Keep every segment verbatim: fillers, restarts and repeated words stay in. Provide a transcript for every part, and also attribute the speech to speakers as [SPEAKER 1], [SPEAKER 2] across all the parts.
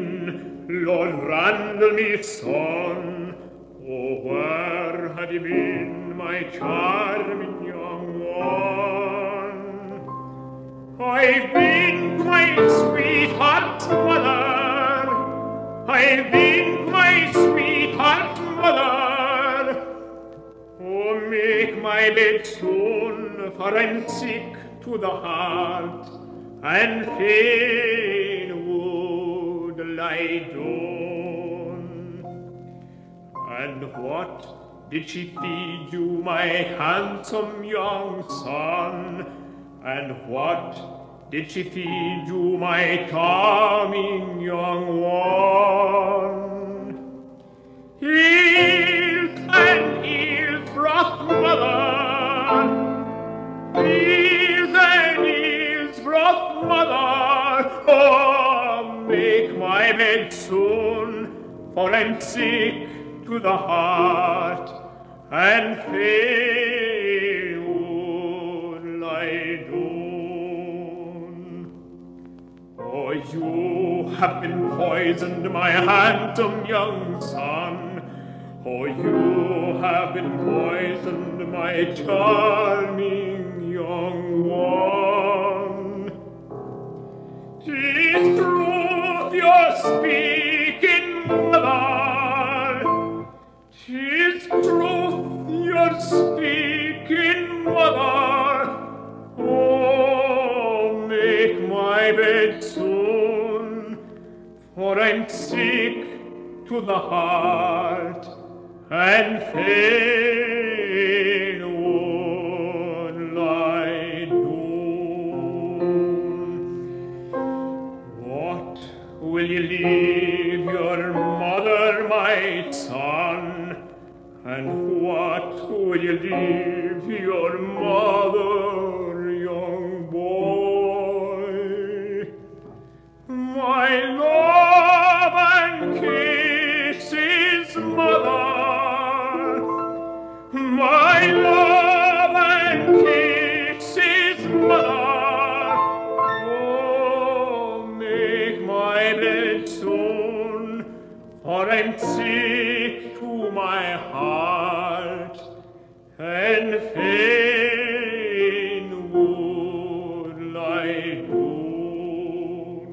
[SPEAKER 1] been, Lord Randall, me son? Oh, where have you been, my charming young one? I've been to my sweetheart's mother, I've been to my sweetheart's mother. Oh, make my bed soon, for I'm sick to the heart, and fain would lie down. And what did she feed you, my handsome young son? And what did she feed you, my charming young one? Eels and eels broth, mother, eels and eels broth, mother. Oh, make my bed soon, for I'm sick to the heart, and fain would lie down. Oh, you have been poisoned, my handsome young son. Oh, you have been poisoned, my charming young one. 'Tis truth you're speaking, mother, 'tis truth you're speaking, mother. Oh, make my bed soon, for I'm sick to the heart, and fain would lie down. What will you leave your mother, my son? And what will you leave your mother, young boy? My love and kisses, mother, my love and kisses, mother. Oh, make my bed soon, for I'm sick to my heart, and fain would lie down.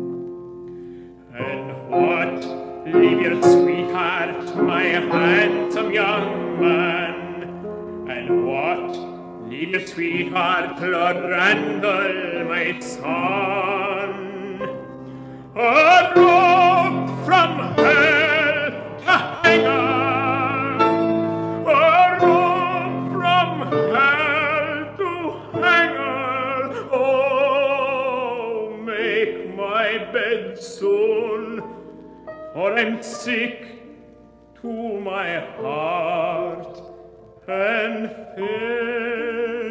[SPEAKER 1] And what, leave your sweetheart, my handsome young man? And what, leave your sweetheart, Lord Randall, my son? A rope from hell to hang her, a rope from hell to hang her. Oh, make my bed soon, for I'm sick to my heart, and fain